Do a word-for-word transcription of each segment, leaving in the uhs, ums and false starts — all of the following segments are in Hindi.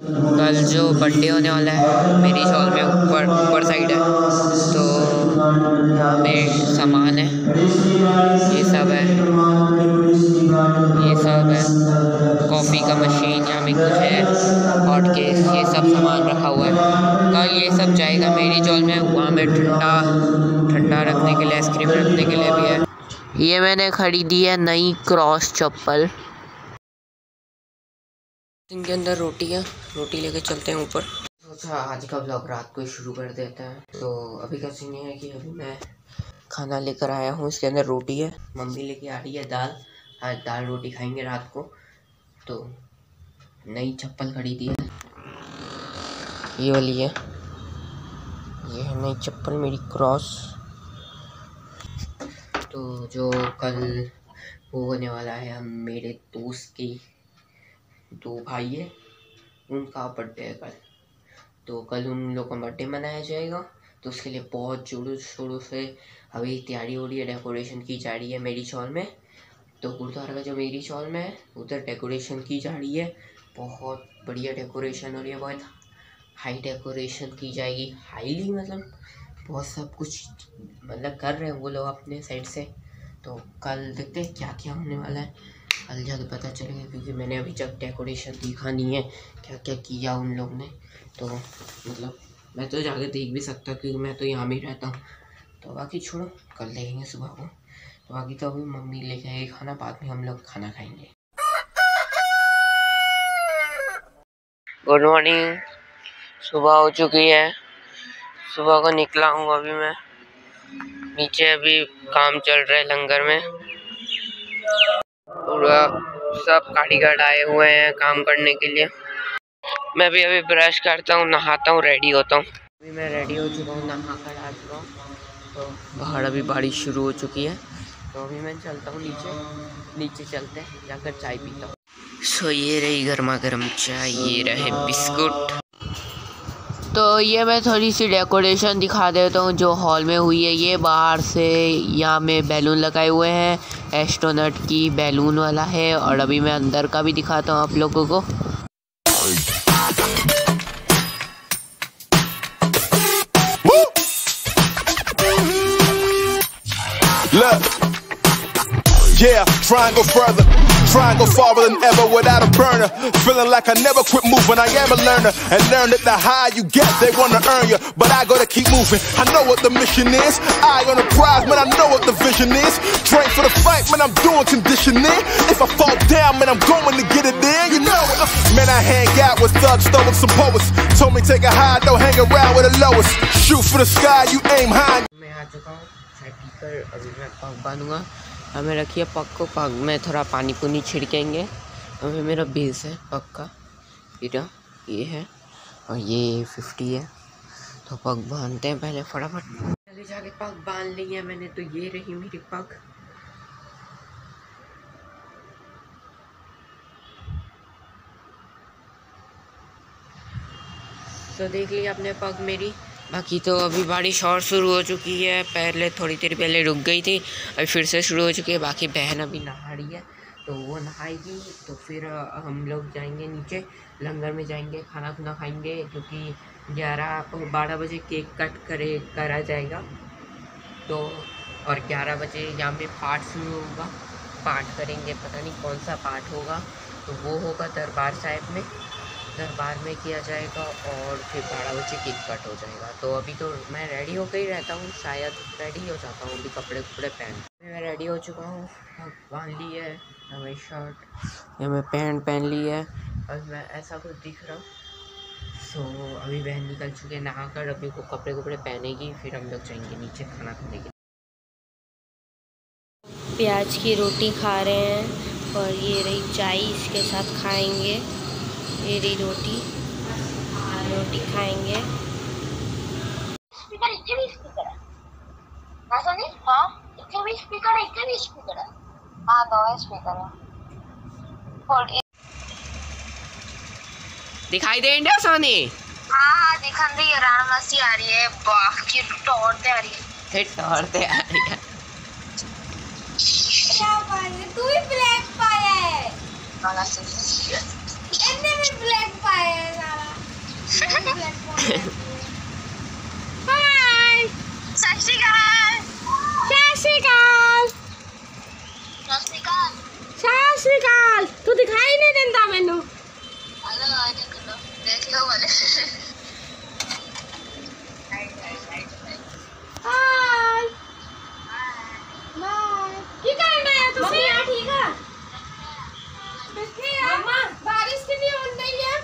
कल जो बर्थडे होने वाला है मेरी हॉल में ऊपर ऊपर साइड है, तो यहाँ पे सामान है, ये सब है, ये सब है, कॉफ़ी का मशीन, यहाँ में कुछ है, हॉट केस, ये सब सामान रखा हुआ है। कल ये सब जाएगा मेरी हॉल में, वहाँ में ठंडा ठंडा रखने के लिए, आइसक्रीम रखने के लिए भी है। ये मैंने खरीदी है नई क्रॉस चप्पल। इनके अंदर रोटी है, रोटी लेके चलते हैं ऊपर। सोचा आज का ब्लॉग रात को ही शुरू कर देते हैं। तो अभी का सीन ये है कि अभी मैं खाना लेकर आया हूँ, इसके अंदर रोटी है, मम्मी लेके आ रही है दाल। आज दाल रोटी खाएंगे रात को। तो नई चप्पल खरीदी है, ये वाली है, ये है नई चप्पल मेरी क्रॉस। तो जो कल वो होने वाला है, हम मेरे दोस्त की दो भाई है, उनका बर्थडे है कल। तो कल उन लोगों का बर्थडे मनाया जाएगा, तो उसके लिए बहुत जोरों शोरों से अभी तैयारी हो रही है, डेकोरेशन की जा रही है मेरी हॉल में। तो गुरुद्वारा का जो मेरी हॉल में है उधर डेकोरेशन की जा रही है, बहुत बढ़िया डेकोरेशन हो रही है, बहुत हाई डेकोरेशन की जाएगी, हाईली मतलब बहुत सब कुछ मतलब कर रहे हैं वो लोग अपने साइड से। तो कल देखते हैं क्या क्या होने वाला है, कल जाके पता चलेगा, क्योंकि मैंने अभी तक डेकोरेशन देखा नहीं है क्या क्या किया उन लोग ने। तो मतलब मैं तो जाके देख भी सकता क्योंकि मैं तो यहाँ भी रहता हूँ। तो बाकी छोड़ो, कल देखेंगे सुबह को। तो बाकी तो अभी मम्मी लेके आएगी खाना, बाद में हम लोग खाना खाएंगे। गुड मॉर्निंग, सुबह हो चुकी है, सुबह को निकला हूँ अभी मैं नीचे। अभी काम चल रहा है लंगर में, पूरा सब कारीगर आए हुए हैं काम करने के लिए। मैं भी अभी ब्रश करता हूँ, नहाता हूँ, रेडी होता हूँ। अभी मैं रेडी हो चुका हूँ, नहा कर आ चुका हूँ। तो बाहर अभी बारिश शुरू हो चुकी है, तो अभी मैं चलता हूँ नीचे। नीचे चलते हैं, जाकर चाय पीता हूँ। सो ये रही गर्मा गर्म चाय, ये रहे बिस्कुट। तो ये मैं थोड़ी सी डेकोरेशन दिखा देता हूँ जो हॉल में हुई है। ये बाहर से यहाँ में बैलून लगाए हुए हैं, एस्ट्रोनट की बैलून वाला है। और अभी मैं अंदर का भी दिखाता हूँ आप लोगों को। Look, yeah, try and go further, try and go farther than ever without a burner. Feeling like I never quit moving, I am a learner. And learn that the higher you get, they wanna earn you. But I gotta keep moving, I know what the mission is. Eye on the prize, man, I know what the vision is. Train for the fight, man, I'm doing conditioning. If I fall down, man, I'm going to get it in, you know it. Man, I hang out with thugs, stoics, some poets. Told me take a high, don't hang around with the lowest. Shoot for the sky, you aim high. मैं आ चुका हूँ चाय पीकर, अभी मैं पग बांधूंगा। हमें रखिए पग को, पग में थोड़ा पानी पुनी छिड़केंगे। अभी मेरा बेस है पग का, इधर ये है और ये फिफ्टी है। तो पग बांधते हैं पहले फटाफट। चले जाके पग बांध ली है मैंने, तो ये रही मेरी पग। तो देख लिया अपने पग मेरी। बाकी तो अभी बारिश और शुरू हो चुकी है, पहले थोड़ी देर पहले रुक गई थी, अभी फिर से शुरू हो चुकी है। बाकी बहन अभी नहा रही है, तो वो नहाएगी तो फिर हम लोग जाएंगे नीचे, लंगर में जाएंगे, खाना खुना खाएंगे, क्योंकि ग्यारह बारह बजे केक कट करे करा जाएगा। तो और ग्यारह बजे यहाँ पे पाठ शुरू होगा, पाठ करेंगे, पता नहीं कौन सा पाठ होगा, तो वो होगा दरबार साहिब में, दरबार में किया जाएगा। और फिर बारह बजे केक कट हो जाएगा। तो अभी तो मैं रेडी होकर ही रहता हूँ, शायद रेडी हो जाता हूँ अभी कपड़े कपड़े पहन। मैं रेडी हो चुका हूँ, बांध ली है हमें शर्ट, या मैं पैंट पहन ली है, और मैं ऐसा कुछ दिख रहा हूँ। सो अभी बहन निकल चुके हैं नहा कर, अभी को कपड़े कपड़े पहनेगी, फिर हम लोग जाएंगे नीचे खाना खाने के लिए। प्याज की रोटी खा रहे हैं और ये रही चाय, इसके साथ खाएंगे। ये रही रोटी, रोटी खाएंगे। स्पीकर इतने भी स्पीकर है ना सोनी? हाँ इतने भी स्पीकर है, इतने भी स्पीकर है। हाँ दो स्पीकर है। और दिखाई दे रहा सोनी? हाँ हाँ दिखाई दे रहा है, मस्ती आ रही है, बाकी टोरते आ रही है। फिर टोरते आ रही है। क्या पाया? तू ही ब्लैक पाया है। वाला से इतने भी ब्लैक पाया है सारा। हाय सत श्री अकाल। सत श्री अकाल। सत श्री अकाल। सत श्री अकाल। तू दिखाई नहीं देता मैनू। हेलो आ देख लो देख लो वाले। Hi bye. की करन डे आ तुसी? मम्मी ठीक है बैठे आ। मम्मा बारिश कितनी हो रही है।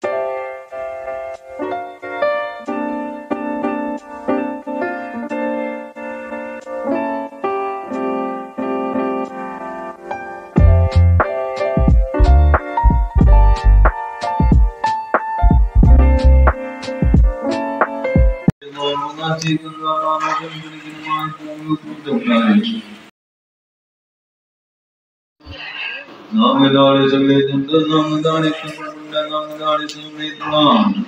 Namdare Samvedam Namdare Samvedam Namdare Samvedam.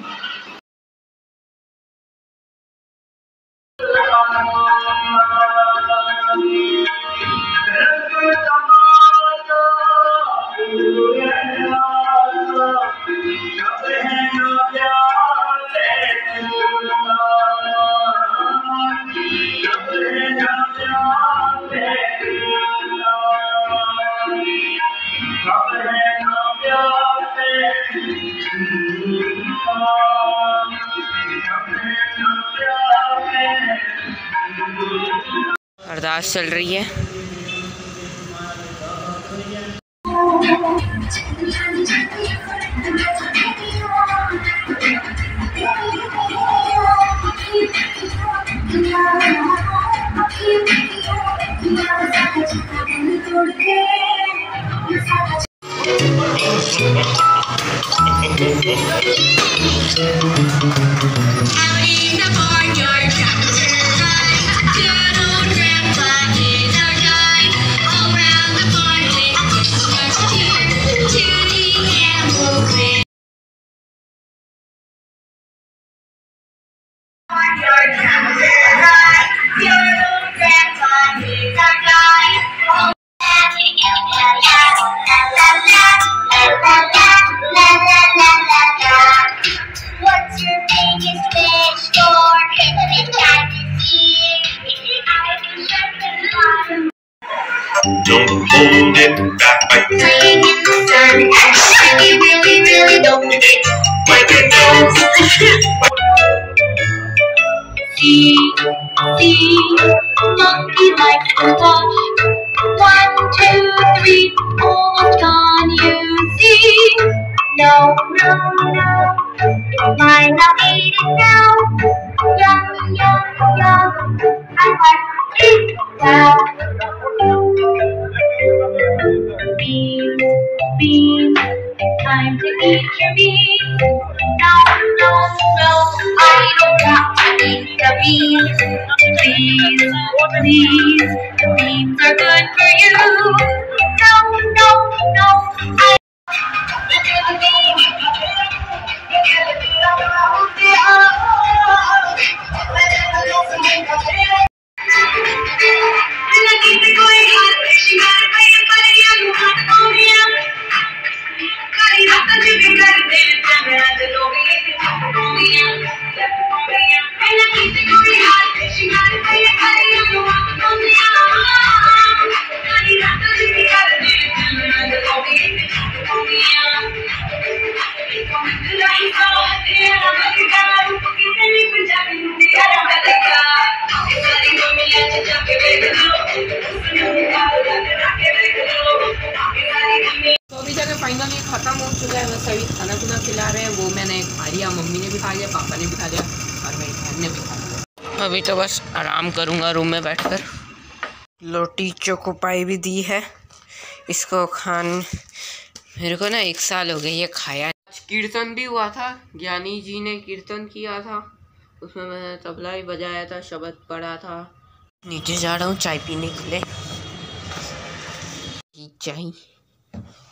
अरदास चल रही है। What's your biggest wish for Christmas time this year? Don't hold it back by Playing in the sun, and you really, really don't forget. wipe your nose. See, see, monkey likes to watch. One, two, three, almost gone, you see. No, no, no, it's mine, I'll eat it now. Yum, yum, yum, I like it now. Beans, beans, it's time to eat your beans. No, no, no, I don't want to eat the beans. Please, please, the beans are good for you. No, no, no, I तो अभी जाके फाइनली ख़त्म हो चुका है। बस अभी खाना खुना खिला रहे हैं। वो मैंने खा लिया, मम्मी ने भी खा लिया, पापा ने भी खा लिया और मेरी बहन ने भी खा लिया। अभी तो बस आराम करूँगा रूम में बैठकर। लोटी चोकोपाई भी दी है इसको खान। मेरे को ना एक साल हो गया ये खाया। आज कीर्तन भी हुआ था, ज्ञानी जी ने कीर्तन किया था, उसमें मैंने तबला भी बजाया था, शब्द पढ़ा था। नीचे जा रहा हूँ चाय पीने के लिए। चाय